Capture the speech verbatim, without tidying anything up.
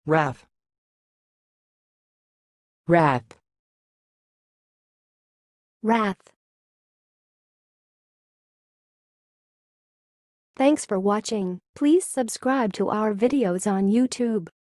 Rath. Rath. Rath. Thanks for watching. Please subscribe to our videos on YouTube.